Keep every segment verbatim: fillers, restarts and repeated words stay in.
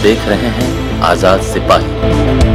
देख रहे हैं आजाद सिपाही।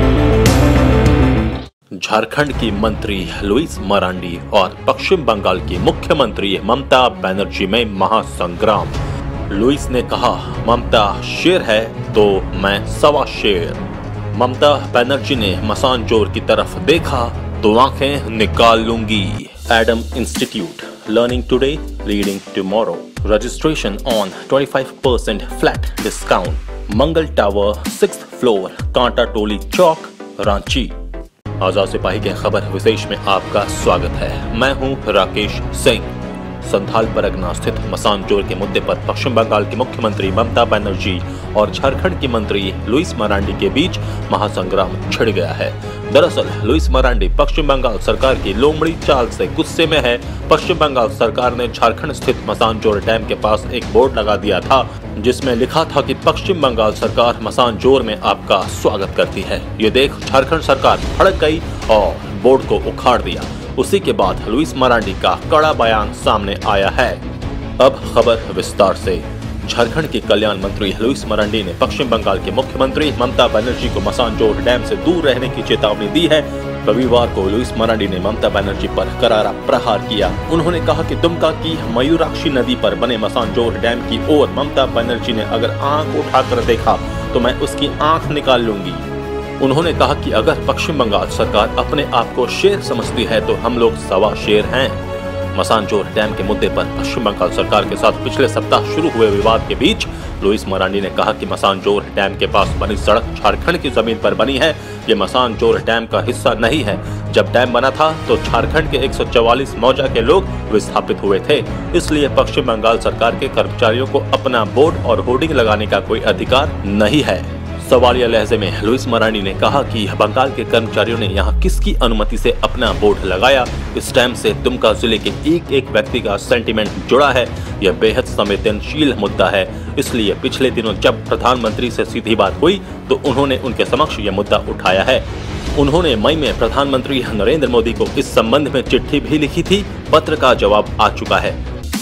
झारखंड की मंत्री लुइस मरांडी और पश्चिम बंगाल की मुख्यमंत्री ममता बनर्जी में महासंग्राम। लुइस ने कहा, ममता शेर है तो मैं सवा शेर। ममता बनर्जी ने मसानजोर की तरफ देखा तो आंखें निकाल लूंगी। Adam institute, learning today, reading tomorrow. Registration on twenty-five percent flat discount. Mangal tower, sixth floor, Kanta Toli चौक, रांची। आजाद सिपाही के खबर विशेष में आपका स्वागत है। मैं हूं राकेश सिंह। संथाल परगना स्थित मसानजोर के मुद्दे पर पश्चिम बंगाल की मुख्यमंत्री ममता बनर्जी और झारखंड की मंत्री लुइस मरांडी के बीच महासंग्राम छिड़ गया है। दरअसल लुइस मरांडी पश्चिम बंगाल सरकार की लोमड़ी चाल से गुस्से में है। पश्चिम बंगाल सरकार ने झारखंड स्थित मसानजोर डैम के पास एक बोर्ड लगा दिया था जिसमें लिखा था कि पश्चिम बंगाल सरकार मसानजोर में आपका स्वागत करती है। ये देख झारखंड सरकार भड़क गई और बोर्ड को उखाड़ दिया। उसी के बाद लुइस मरांडी का कड़ा बयान सामने आया है। अब खबर विस्तार से। झारखंड के कल्याण मंत्री लुइस मरांडी ने पश्चिम बंगाल के मुख्यमंत्री ममता बनर्जी को मसानजोर डैम से दूर रहने की चेतावनी दी है। रविवार को लुइस मरांडी ने ममता बनर्जी पर करारा प्रहार किया। उन्होंने कहा कि दुमका की मयूराक्षी नदी पर बने मसानजोर डैम की ओर ममता बनर्जी ने अगर आंख उठाकर देखा तो मैं उसकी आंख निकाल लूंगी। उन्होंने कहा कि अगर पश्चिम बंगाल सरकार अपने आप को शेर समझती है तो हम लोग सवा शेर हैं। मसानजोर डैम के मुद्दे पर पश्चिम बंगाल सरकार के साथ पिछले सप्ताह शुरू हुए विवाद के बीच लुइस मरांडी ने कहा कि मसानजोर डैम के पास बनी सड़क झारखंड की जमीन पर बनी है। ये मसानजोर डैम का हिस्सा नहीं है। जब डैम बना था तो झारखंड के एक सौ चौवालीस मौजा के लोग विस्थापित हुए थे। इसलिए पश्चिम बंगाल सरकार के कर्मचारियों को अपना बोर्ड और होर्डिंग लगाने का कोई अधिकार नहीं है। सवालिया लहजे में लुइस मरांडी ने कहा कि बंगाल के कर्मचारियों ने यहां किसकी अनुमति से अपना बोर्ड लगाया। इस डैम से दुमका जिले के एक एक व्यक्ति का सेंटीमेंट जुड़ा है। यह बेहद संवेदनशील मुद्दा है। इसलिए पिछले दिनों जब प्रधानमंत्री से सीधी बात हुई तो उन्होंने उनके समक्ष यह मुद्दा उठाया है। उन्होंने मई में प्रधानमंत्री नरेंद्र मोदी को इस संबंध में चिट्ठी भी लिखी थी। पत्र का जवाब आ चुका है।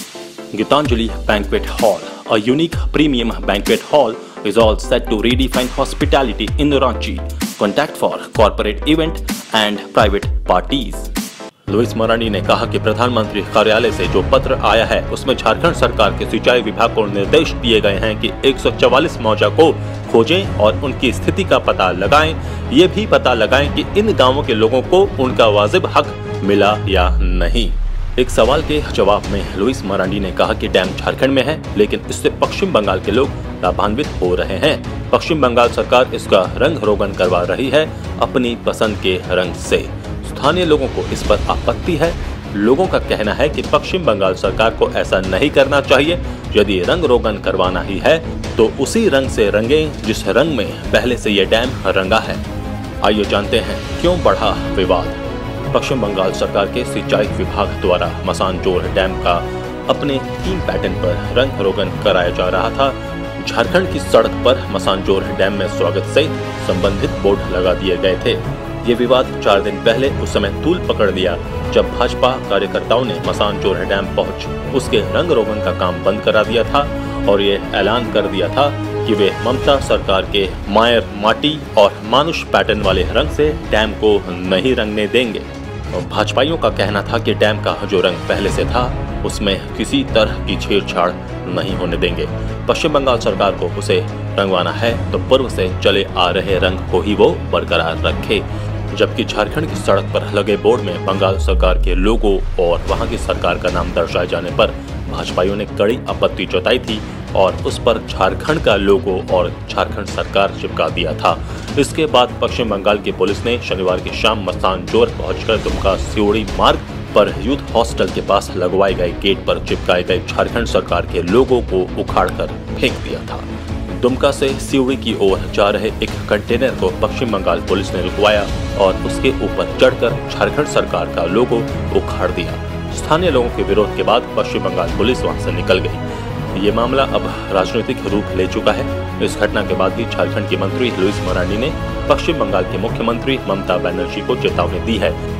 Geetanjali banquet hall, a unique premium banquet hall, is all set to redefine hospitality in Ranchi. Contact for corporate event and private parties. Louis Marandi ने कहा कि प्रधानमंत्री कार्यालय से जो पत्र आया है उसमें झारखंड सरकार के सिंचाई विभाग को निर्देश दिए गए हैं कि एक सौ चौवालीस मौजा को खोजें और उनकी स्थिति का पता लगाएं। ये भी पता लगाएं कि इन गांवों के लोगों को उनका वाजिब हक मिला या नहीं। एक सवाल के जवाब में लुइस मरांडी ने कहा कि डैम झारखंड में है लेकिन इससे पश्चिम बंगाल के लोग लाभान्वित हो रहे हैं। पश्चिम बंगाल सरकार इसका रंग रोगन करवा रही है अपनी पसंद के रंग से। स्थानीय लोगों को इस पर आपत्ति है। लोगों का कहना है कि पश्चिम बंगाल सरकार को ऐसा नहीं करना चाहिए। यदि रंग रोगन करवाना ही है तो उसी रंग से रंगें जिस रंग में पहले से ये डैम रंगा है। आइए जानते हैं क्यों बढ़ा विवाद। पश्चिम बंगाल सरकार के सिंचाई विभाग द्वारा मसानजोर डैम का अपने थीम पैटर्न पर रंग रोगन कराया जा रहा था। झारखंड की सड़क पर मसानजोर डैम में स्वागत से संबंधित बोर्ड लगा दिए गए थे। ये विवाद चार दिन पहले उस समय तूल पकड़ लिया जब भाजपा कार्यकर्ताओं ने मसानजोर डैम पहुंच उसके रंग रोगन का काम बंद करा दिया था और ये ऐलान कर दिया था कि वे ममता सरकार के मायर माटी और मानुष पैटर्न वाले रंग से डैम को नहीं रंगने देंगे। भाजपाइयों का कहना था कि डैम का जो रंग पहले से था उसमें किसी तरह की छेड़छाड़ नहीं होने देंगे। पश्चिम बंगाल सरकार को उसे रंगवाना है तो पूर्व से चले आ रहे रंग को ही वो बरकरार रखे। जबकि झारखंड की सड़क पर लगे बोर्ड में बंगाल सरकार के लोगो और वहां की सरकार का नाम दर्शाए जाने पर भाजपाइयों ने कड़ी आपत्ति जताई थी और उस पर झारखंड का लोगो और झारखंड सरकार चिपका दिया था। इसके बाद पश्चिम बंगाल की पुलिस ने शनिवार की शाम मसानजोर पहुंचकर दुमका सिउड़ी मार्ग पर यूथ हॉस्टल के पास लगवाए गए गेट पर चिपकाए गए झारखंड सरकार के लोगो को उखाड़कर फेंक दिया था। दुमका से सिउड़ी की ओर जा रहे एक कंटेनर को पश्चिम बंगाल पुलिस ने रुकवाया और उसके ऊपर चढ़कर झारखंड सरकार का लोगो उखाड़ दिया। स्थानीय लोगों के विरोध के बाद पश्चिम बंगाल पुलिस वहां से निकल गई। ये मामला अब राजनीतिक रूप ले चुका है। इस घटना के बाद ही झारखंड की मंत्री लुइस मरांडी ने पश्चिम बंगाल के मुख्यमंत्री ममता बनर्जी को चेतावनी दी है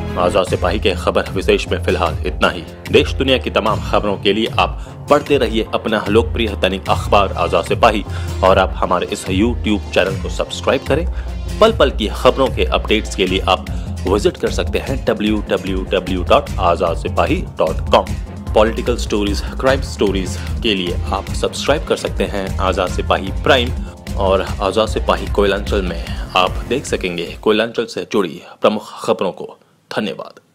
आजाद सिपाही के खबर विशेष में फिलहाल इतना ही। देश दुनिया की तमाम खबरों के लिए आप पढ़ते रहिए अपना लोकप्रिय दैनिक अखबार आजाद सिपाही और आप हमारे इस यूट्यूब चैनल को सब्सक्राइब करें। पल पल की खबरों के अपडेट्स के लिए आप विजिट कर सकते हैं W W W dot Azad Sipahi dot com. Political stories, crime stories के लिए आप सब्सक्राइब कर सकते हैं आजाद सिपाही प्राइम और आजाद सिपाही कोयलांचल में आप देख सकेंगे कोयलांचल से जुड़ी प्रमुख खबरों को। धन्यवाद।